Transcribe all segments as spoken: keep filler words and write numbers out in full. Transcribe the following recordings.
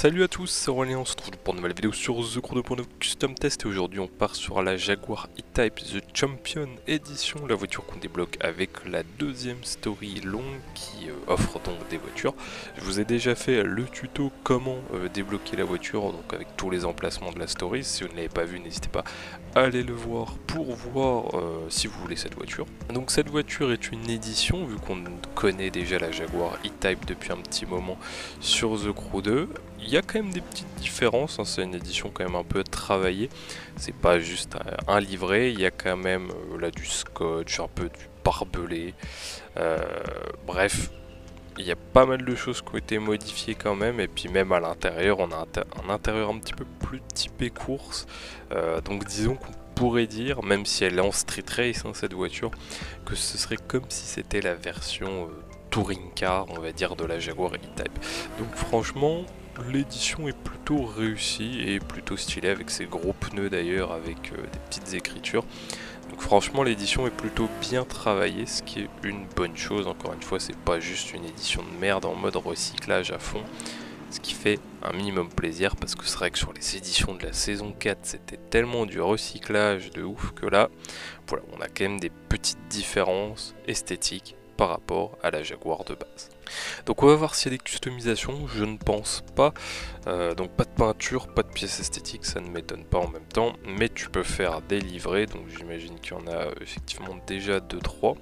Salut à tous, c'est Aurélien, on se retrouve pour une nouvelle vidéo sur The Crew deux point neuf Custom Test et aujourd'hui on part sur la Jaguar E-Type The Champion Edition, la voiture qu'on débloque avec la deuxième story longue qui euh, offre donc des voitures. Je vous ai déjà fait le tuto comment euh, débloquer la voiture, donc avec tous les emplacements de la story. Si vous ne l'avez pas vu, n'hésitez pas à aller le voir pour voir euh, si vous voulez cette voiture. Donc cette voiture est une édition, vu qu'on connaît déjà la Jaguar E-Type depuis un petit moment sur The Crew deux. Il y a quand même des petites différences, hein, c'est une édition quand même un peu travaillée, c'est pas juste un, un livret, il y a quand même euh, là du scotch, un peu du barbelé, euh, bref, il y a pas mal de choses qui ont été modifiées quand même, et puis même à l'intérieur, on a un, un intérieur un petit peu plus typé course, euh, donc disons qu'on pourrait dire, même si elle est en street race hein, cette voiture, que ce serait comme si c'était la version euh, touring car, on va dire, de la Jaguar E-Type. Donc franchement, l'édition est plutôt réussie et plutôt stylée avec ses gros pneus d'ailleurs, avec euh, des petites écritures. Donc franchement l'édition est plutôt bien travaillée, ce qui est une bonne chose. Encore une fois, c'est pas juste une édition de merde en mode recyclage à fond, ce qui fait un minimum plaisir, parce que c'est vrai que sur les éditions de la saison quatre c'était tellement du recyclage de ouf que là, voilà, on a quand même des petites différences esthétiques par rapport à la Jaguar de base. Donc on va voir s'il y a des customisations, je ne pense pas, euh, donc pas de peinture, pas de pièces esthétiques, ça ne m'étonne pas en même temps, mais tu peux faire des livrets, donc j'imagine qu'il y en a effectivement déjà deux trois,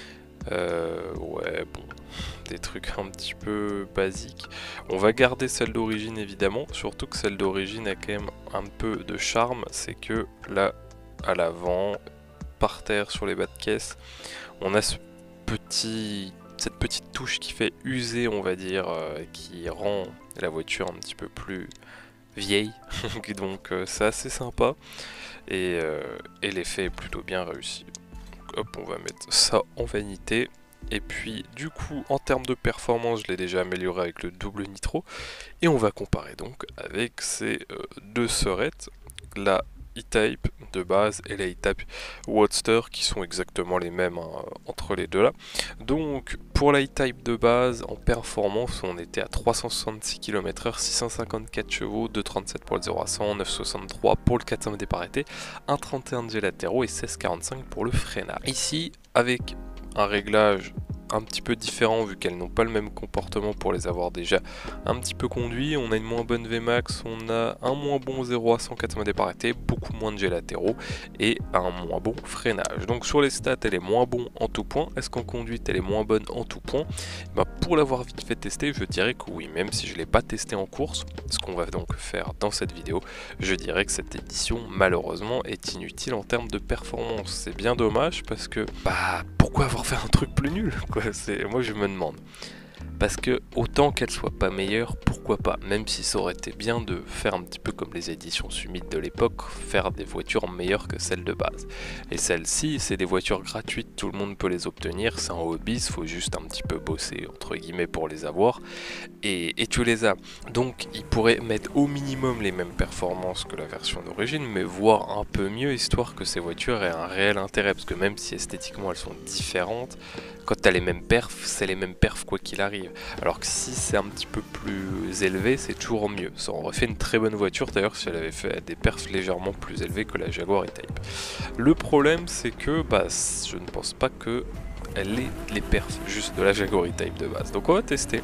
euh, ouais bon, des trucs un petit peu basiques. On va garder celle d'origine évidemment, surtout que celle d'origine a quand même un peu de charme, c'est que là à l'avant, par terre sur les bas de caisse, on a ce petit... cette petite touche qui fait user, on va dire, euh, qui rend la voiture un petit peu plus vieille, donc euh, c'est assez sympa, et, euh, et l'effet est plutôt bien réussi. Donc, hop, on va mettre ça en vanité, et puis du coup, en termes de performance, je l'ai déjà amélioré avec le double nitro, et on va comparer donc avec ces euh, deux sœurettes, la E-Type de base et la E-Type Roadster qui sont exactement les mêmes hein, entre les deux là. Donc pour la E-Type de base en performance on était à trois cent soixante-six kilomètres heure, six cent cinquante-quatre chevaux, deux virgule trente-sept pour le zéro à cent, neuf virgule soixante-trois pour le quatre cents départ arrêté, un virgule trente et un de G latéraux et seize virgule quarante-cinq pour le freinage. Ici avec un réglage un petit peu différent vu qu'elles n'ont pas le même comportement pour les avoir déjà un petit peu conduit. On a une moins bonne V max, on a un moins bon zéro à cent quatre-vingts départ arrêté, beaucoup moins de G latéraux et un moins bon freinage. Donc sur les stats elle est moins bon en tout point. Est-ce qu'en conduite elle est moins bonne en tout point? Bah, pour l'avoir vite fait tester, je dirais que oui, même si je ne l'ai pas testé en course, ce qu'on va donc faire dans cette vidéo, je dirais que cette édition malheureusement est inutile en termes de performance. C'est bien dommage parce que bah pourquoi avoir fait un truc plus nul quoi? C'est, moi je me demande. Parce que autant qu'elle soit pas meilleure, pourquoi pas, même si ça aurait été bien de faire un petit peu comme les éditions Summit de l'époque, faire des voitures meilleures que celles de base. Et celles-ci, c'est des voitures gratuites, tout le monde peut les obtenir, c'est un hobby, il faut juste un petit peu bosser, entre guillemets, pour les avoir, et, et tu les as. Donc ils pourraient mettre au minimum les mêmes performances que la version d'origine, mais voire un peu mieux, histoire que ces voitures aient un réel intérêt, parce que même si esthétiquement elles sont différentes, quand tu as les mêmes perfs, c'est les mêmes perfs quoi qu'il arrive. Alors que si c'est un petit peu plus élevé, c'est toujours mieux. Ça aurait fait une très bonne voiture d'ailleurs si elle avait fait des perfs légèrement plus élevés que la Jaguar E-Type. Le problème c'est que bah, je ne pense pas que elle ait les perfs juste de la Jaguar E-Type de base. Donc on va tester.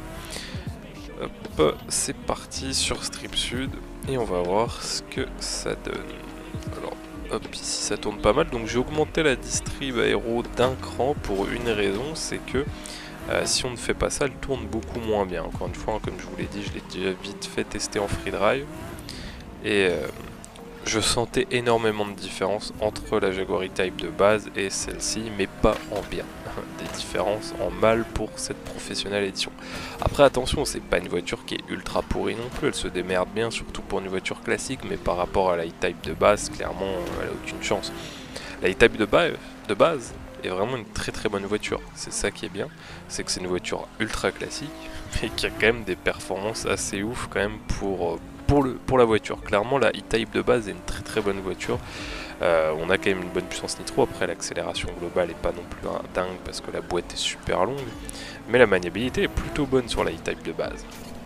Hop, c'est parti sur Strip Sud et on va voir ce que ça donne. Alors, hop, ici ça tourne pas mal, donc j'ai augmenté la distrib aéro d'un cran pour une raison, c'est que euh, si on ne fait pas ça, elle tourne beaucoup moins bien. Encore une fois, hein, comme je vous l'ai dit, je l'ai déjà vite fait tester en free drive, et euh, je sentais énormément de différence entre la Jaguar E-Type de base et celle-ci, mais pas en bien. Des différences en mal pour cette professionnelle édition. Après attention, c'est pas une voiture qui est ultra pourrie non plus, elle se démerde bien, surtout pour une voiture classique, mais par rapport à la E-Type de base, clairement, elle a aucune chance. La E-Type de, ba de base est vraiment une très très bonne voiture, c'est ça qui est bien, c'est que c'est une voiture ultra classique, mais qui a quand même des performances assez ouf quand même pour, pour, le, pour la voiture. Clairement la E-Type de base est une très très bonne voiture. Euh, on a quand même une bonne puissance nitro, après l'accélération globale est pas non plus un dingue parce que la boîte est super longue, mais la maniabilité est plutôt bonne sur la E-Type de base.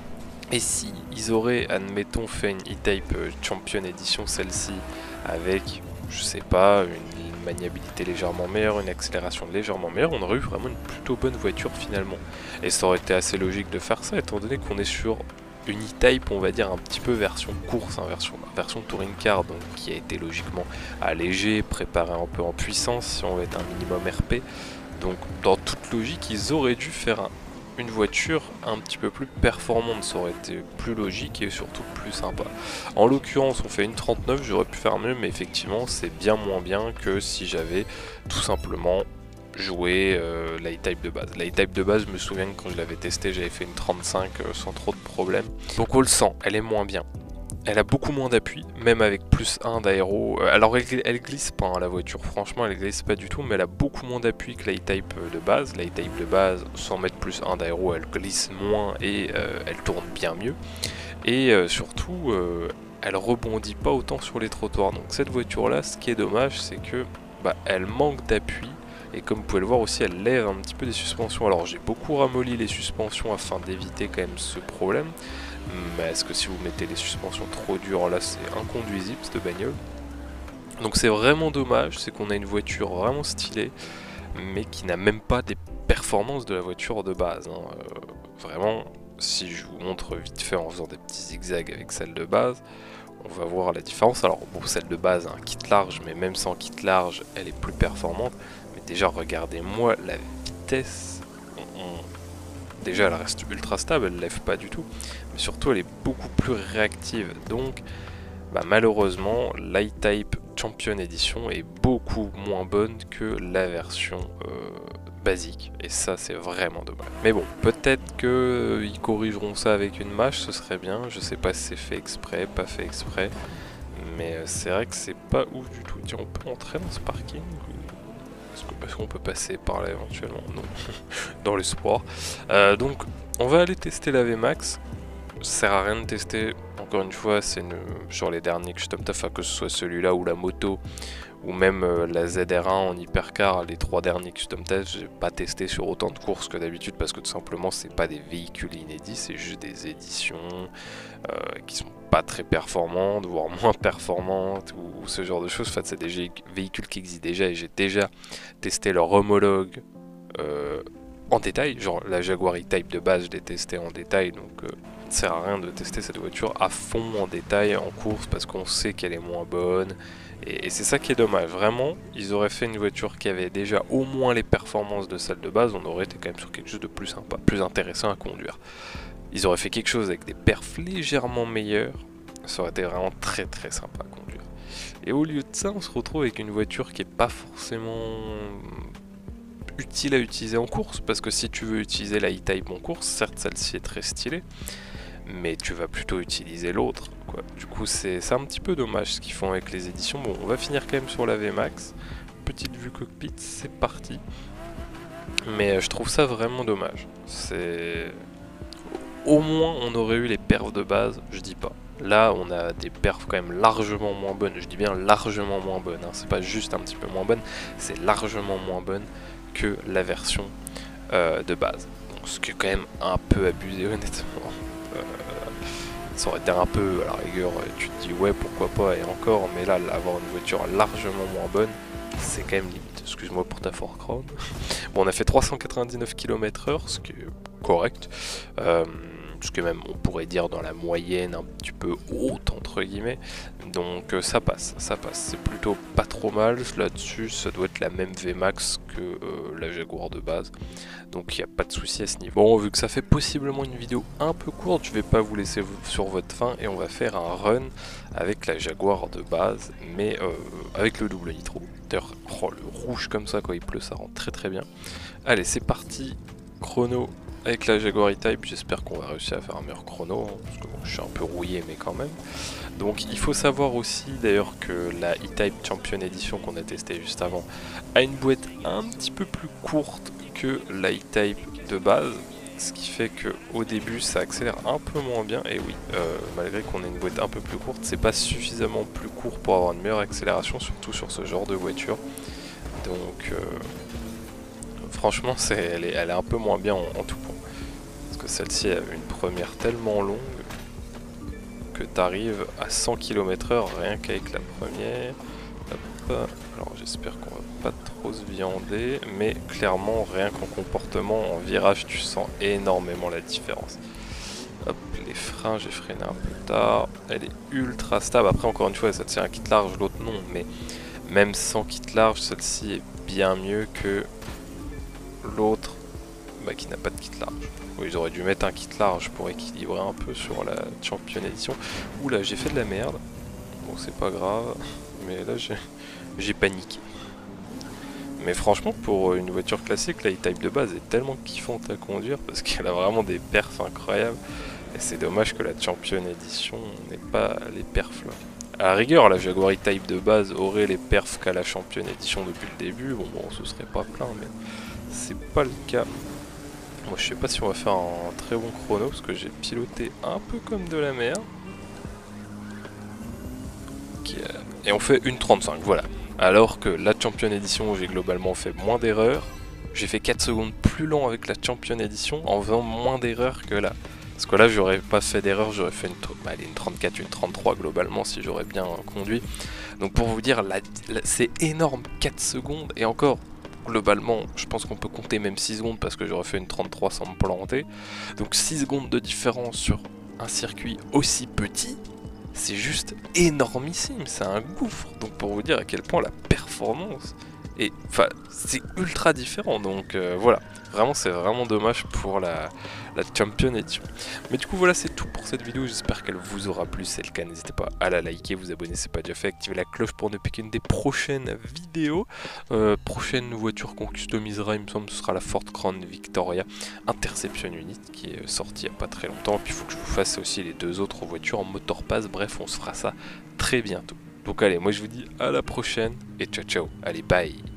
Et si ils auraient, admettons, fait une E-Type Champion Edition, celle-ci, avec, je sais pas, une maniabilité légèrement meilleure, une accélération légèrement meilleure, on aurait eu vraiment une plutôt bonne voiture finalement. Et ça aurait été assez logique de faire ça, étant donné qu'on est sur une E-Type, on va dire, un petit peu version course, hein, version, version Touring Car, donc qui a été logiquement allégée, préparée un peu en puissance, si on veut être un minimum R P. Donc, dans toute logique, ils auraient dû faire un une voiture un petit peu plus performante, ça aurait été plus logique et surtout plus sympa. En l'occurrence on fait une trente-neuf, j'aurais pu faire mieux, mais effectivement c'est bien moins bien que si j'avais tout simplement joué euh, la E-Type de base. La E-Type de base, je me souviens que quand je l'avais testé j'avais fait une trente-cinq euh, sans trop de problèmes. Donc on le sent, elle est moins bien. Elle a beaucoup moins d'appui, même avec plus un d'aéro. Alors elle, elle glisse pas, hein, la voiture, franchement elle glisse pas du tout, mais elle a beaucoup moins d'appui que la E-Type de base. La E-Type de base, sans mettre plus un d'aéro, elle glisse moins et euh, elle tourne bien mieux. Et euh, surtout, euh, elle rebondit pas autant sur les trottoirs. Donc cette voiture là, ce qui est dommage, c'est que bah, elle manque d'appui. Et comme vous pouvez le voir aussi, elle lève un petit peu des suspensions. Alors j'ai beaucoup ramolli les suspensions afin d'éviter quand même ce problème. Mais est-ce que si vous mettez les suspensions trop dures, là c'est inconduisible cette bagnole. Donc c'est vraiment dommage, c'est qu'on a une voiture vraiment stylée, mais qui n'a même pas des performances de la voiture de base. Hein. Euh, vraiment, si je vous montre vite fait en faisant des petits zigzags avec celle de base, on va voir la différence. Alors bon, celle de base a un kit large, mais même sans kit large, elle est plus performante. Mais déjà, regardez-moi la vitesse. On, on... Déjà, elle reste ultra stable, elle ne lève pas du tout. Mais surtout, elle est beaucoup plus réactive. Donc, bah, malheureusement, l'E-Type Champion Edition est beaucoup moins bonne que la version euh, basique. Et ça, c'est vraiment dommage. Mais bon, peut-être qu'ils euh, corrigeront ça avec une mâche, ce serait bien. Je sais pas si c'est fait exprès, pas fait exprès. Mais euh, c'est vrai que c'est pas ouf du tout. Tiens, on peut entrer dans ce parking ? Parce qu'on peut passer par là éventuellement, non, dans l'espoir. Euh, donc, on va aller tester la V MAX. Ça sert à rien de tester, encore une fois, c'est une... sur les derniers Custom Tough, que ce soit celui-là ou la moto, ou même euh, la Z R un en hypercar, les trois derniers Custom Tough, j'ai pas testé sur autant de courses que d'habitude parce que tout simplement c'est pas des véhicules inédits, c'est juste des éditions euh, qui sont pas très performantes, voire moins performantes, ou, ou ce genre de choses. En fait, c'est des véhicules qui existent déjà et j'ai déjà testé leur homologue euh, en détail, genre la Jaguar E-Type de base, je l'ai testé en détail, donc... Euh, ça sert à rien de tester cette voiture à fond en détail en course parce qu'on sait qu'elle est moins bonne et, et c'est ça qui est dommage. Vraiment, ils auraient fait une voiture qui avait déjà au moins les performances de celle de base, on aurait été quand même sur quelque chose de plus sympa, plus intéressant à conduire. Ils auraient fait quelque chose avec des perfs légèrement meilleurs, ça aurait été vraiment très très sympa à conduire. Et au lieu de ça, on se retrouve avec une voiture qui est pas forcément utile à utiliser en course, parce que si tu veux utiliser la E-Type en course, certes celle-ci est très stylée, mais tu vas plutôt utiliser l'autre, quoi. Du coup, c'est un petit peu dommage ce qu'ils font avec les éditions. Bon, on va finir quand même sur la V MAX. Petite vue cockpit, c'est parti. Mais je trouve ça vraiment dommage. C'est... Au moins, on aurait eu les perfs de base, je dis pas. Là, on a des perfs quand même largement moins bonnes. Je dis bien largement moins bonnes, hein. C'est pas juste un petit peu moins bonne, c'est largement moins bonne que la version euh, de base. Donc, ce qui est quand même un peu abusé, honnêtement. Euh, ça aurait été un peu, à la rigueur, tu te dis ouais pourquoi pas et encore, mais là avoir une voiture largement moins bonne, c'est quand même limite. Excuse-moi pour ta Ford Crown. Bon, on a fait trois cent quatre-vingt-dix-neuf kilomètres heure, ce qui est correct, euh, ce que même on pourrait dire dans la moyenne un petit peu haute entre guillemets, donc euh, ça passe, ça passe, c'est plutôt pas trop mal. Là-dessus ça doit être la même V MAX que euh, la Jaguar de base, donc il n'y a pas de souci à ce niveau. Bon, vu que ça fait possiblement une vidéo un peu courte, je vais pas vous laisser sur votre faim et on va faire un run avec la Jaguar de base, mais euh, avec le double nitro. D'ailleurs, oh, le rouge comme ça quand il pleut, ça rend très très bien. Allez, c'est parti, chrono avec la Jaguar E-Type. J'espère qu'on va réussir à faire un meilleur chrono, hein, parce que bon, je suis un peu rouillé, mais quand même. Donc il faut savoir aussi d'ailleurs que la E-Type Champion Edition qu'on a testé juste avant a une boîte un petit peu plus courte que la E-Type de base, ce qui fait que au début ça accélère un peu moins bien. Et oui, euh, malgré qu'on ait une boîte un peu plus courte, c'est pas suffisamment plus court pour avoir une meilleure accélération, surtout sur ce genre de voiture. Donc euh, franchement c'est, elle, est, elle est un peu moins bien en, en tout point, parce que celle-ci a une première tellement longue que tu arrives à cent kilomètres heure rien qu'avec la première. Hop. Alors j'espère qu'on va pas trop se viander, mais clairement rien qu'en comportement, en virage tu sens énormément la différence. Hop, les freins j'ai freiné un peu tard, elle est ultra stable. Après encore une fois ça tient un kit large, l'autre non, mais même sans kit large celle-ci est bien mieux que l'autre bah, qui n'a pas de kit large. Oui, j'aurais dû mettre un kit large pour équilibrer un peu sur la Champion Edition. Oula, j'ai fait de la merde. Bon, c'est pas grave, mais là j'ai paniqué. Mais franchement, pour une voiture classique, la E-Type de base est tellement kiffante à conduire parce qu'elle a vraiment des perfs incroyables. Et c'est dommage que la Champion Edition n'ait pas les perfs là. À la rigueur, la Jaguar E-Type de base aurait les perfs qu'à la Champion Edition depuis le début. Bon, bon, ce serait pas plein, mais c'est pas le cas. Moi, je sais pas si on va faire un très bon chrono parce que j'ai piloté un peu comme de la merde. Et on fait une trente-cinq, voilà. Alors que la Champion Edition, j'ai globalement fait moins d'erreurs. J'ai fait quatre secondes plus lent avec la Champion Edition en faisant moins d'erreurs que là. Parce que là, j'aurais pas fait d'erreur, j'aurais fait une, bah, allez, une trente-quatre, une trente-trois globalement si j'aurais bien conduit. Donc pour vous dire, c'est énorme, quatre secondes. Et encore, globalement, je pense qu'on peut compter même six secondes parce que j'aurais fait une trente-trois sans me planter. Donc six secondes de différence sur un circuit aussi petit. C'est juste énormissime, c'est un gouffre. Donc pour vous dire à quel point la performance est, enfin, c'est ultra différent. Donc euh, voilà, vraiment c'est vraiment dommage pour la, la Champion Edition. Mais du coup voilà, c'est tout pour cette vidéo. J'espère qu'elle vous aura plu. Si c'est le cas, n'hésitez pas à la liker, vous abonner si ce n'est pas déjà fait, activer la cloche pour ne piquer une des prochaines vidéos. Euh, prochaine voiture qu'on customisera, il me semble, ce sera la Ford Crown Victoria Interception Unit qui est sortie il n'y a pas très longtemps. Puis il faut que je vous fasse aussi les deux autres voitures en motor pass. Bref, on se fera ça très bientôt. Donc allez, moi je vous dis à la prochaine et ciao ciao. Allez, bye.